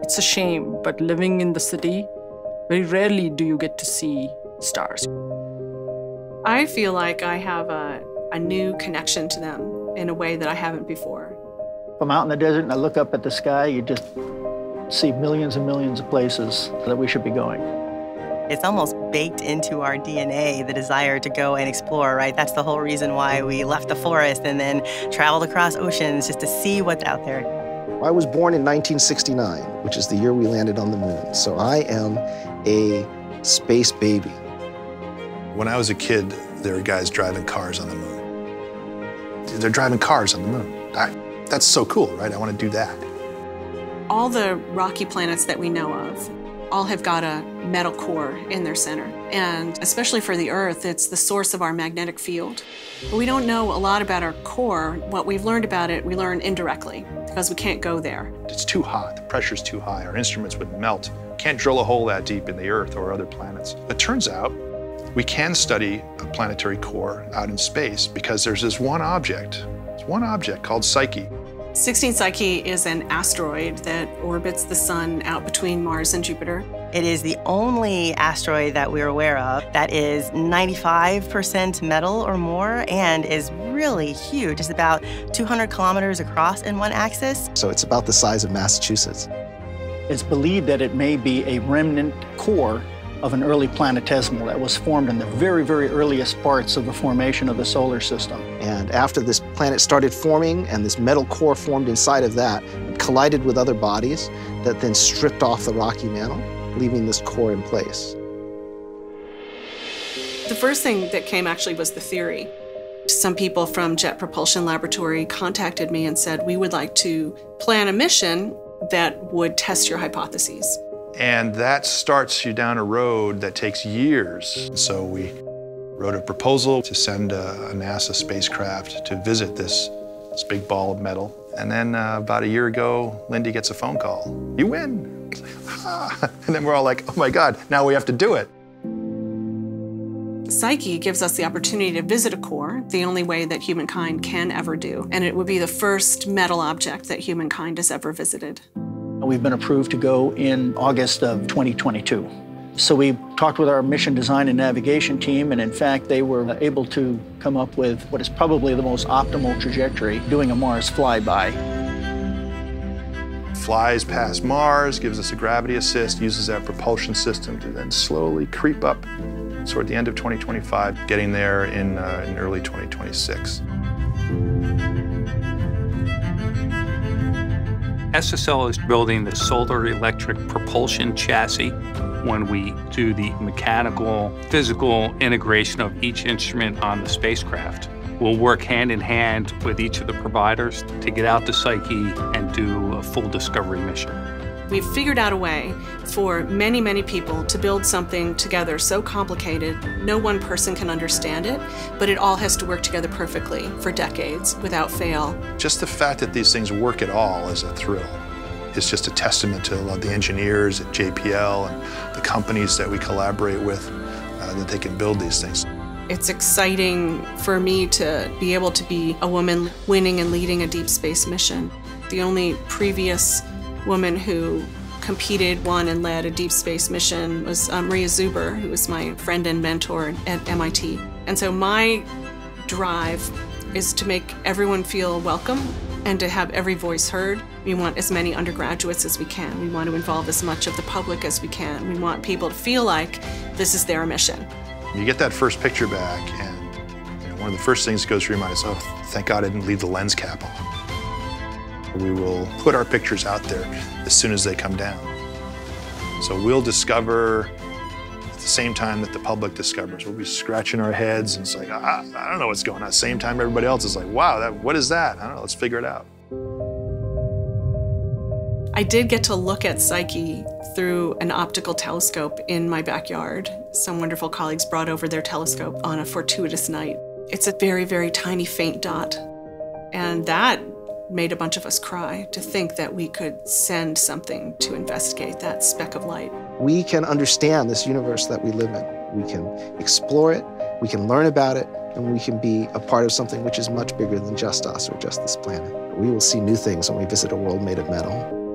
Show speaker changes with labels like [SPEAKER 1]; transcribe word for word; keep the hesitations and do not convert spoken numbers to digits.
[SPEAKER 1] It's a shame, but living in the city, very rarely do you get to see stars.
[SPEAKER 2] I feel like I have a, a new connection to them in a way that I haven't before.
[SPEAKER 3] If I'm out in the desert and I look up at the sky, you just see millions and millions of places that we should be going.
[SPEAKER 4] It's almost baked into our D N A, the desire to go and explore, right? That's the whole reason why we left the forest and then traveled across oceans just to see what's out there.
[SPEAKER 5] I was born in nineteen sixty-nine, which is the year we landed on the moon. So I am a space baby.
[SPEAKER 6] When I was a kid, there were guys driving cars on the moon. They're driving cars on the moon. I, that's so cool, right? I want to do that.
[SPEAKER 2] All the rocky planets that we know of all have got a metal core in their center. And especially for the Earth, it's the source of our magnetic field. But we don't know a lot about our core. What we've learned about it, we learn indirectly because we can't go there.
[SPEAKER 6] It's too hot, the pressure's too high, our instruments would melt. Can't drill a hole that deep in the Earth or other planets. It turns out we can study a planetary core out in space because there's this one object, it's one object called Psyche.
[SPEAKER 2] sixteen Psyche is an asteroid that orbits the sun out between Mars and Jupiter.
[SPEAKER 4] It is the only asteroid that we're aware of that is ninety-five percent metal or more and is really huge. It's about two hundred kilometers across in one axis.
[SPEAKER 5] So it's about the size of Massachusetts.
[SPEAKER 3] It's believed that it may be a remnant core of an early planetesimal that was formed in the very, very earliest parts of the formation of the solar system.
[SPEAKER 5] And after this planet started forming and this metal core formed inside of that, it collided with other bodies that then stripped off the rocky mantle, leaving this core in place.
[SPEAKER 2] The first thing that came actually was the theory. Some people from Jet Propulsion Laboratory contacted me and said, we would like to plan a mission that would test your hypotheses.
[SPEAKER 6] And that starts you down a road that takes years. So we wrote a proposal to send a, a NASA spacecraft to visit this, this big ball of metal. And then uh, about a year ago, Lindy gets a phone call. You win. Ah. And then we're all like, oh my God, now we have to do it.
[SPEAKER 2] Psyche gives us the opportunity to visit a core, the only way that humankind can ever do. And it would be the first metal object that humankind has ever visited.
[SPEAKER 3] We've been approved to go in August of twenty twenty-two. So we talked with our mission design and navigation team, and in fact, they were able to come up with what is probably the most optimal trajectory, doing a Mars flyby.
[SPEAKER 6] Flies past Mars, gives us a gravity assist, uses that propulsion system to then slowly creep up toward the end of twenty twenty-five, getting there in, uh, in early twenty twenty-six.
[SPEAKER 7] S S L is building the solar electric propulsion chassis. When we do the mechanical, physical integration of each instrument on the spacecraft, we'll work hand in hand with each of the providers to get out to Psyche and do a full discovery mission.
[SPEAKER 2] We've figured out a way for many, many people to build something together so complicated, no one person can understand it, but it all has to work together perfectly for decades without fail.
[SPEAKER 6] Just the fact that these things work at all is a thrill. It's just a testament to the engineers at J P L and the companies that we collaborate with, uh, that they can build these things.
[SPEAKER 2] It's exciting for me to be able to be a woman winning and leading a deep space mission. The only previous woman who competed, won, and led a deep space mission was um, Maria Zuber, who was my friend and mentor at M I T. And so my drive is to make everyone feel welcome and to have every voice heard. We want as many undergraduates as we can. We want to involve as much of the public as we can. We want people to feel like this is their mission.
[SPEAKER 6] You get that first picture back, and you know, one of the first things that goes through your mind is, oh, thank God I didn't leave the lens cap on. We will put our pictures out there as soon as they come down. So we'll discover at the same time that the public discovers. We'll be scratching our heads and it's like, ah, I don't know what's going on. At the same time everybody else is like, wow, that, what is that? I don't know, let's figure it out.
[SPEAKER 2] I did get to look at Psyche through an optical telescope in my backyard. Some wonderful colleagues brought over their telescope on a fortuitous night. It's a very, very tiny, faint dot. And that made a bunch of us cry to think that we could send something to investigate that speck of light.
[SPEAKER 5] We can understand this universe that we live in. We can explore it, we can learn about it, and we can be a part of something which is much bigger than just us or just this planet. We will see new things when we visit a world made of metal.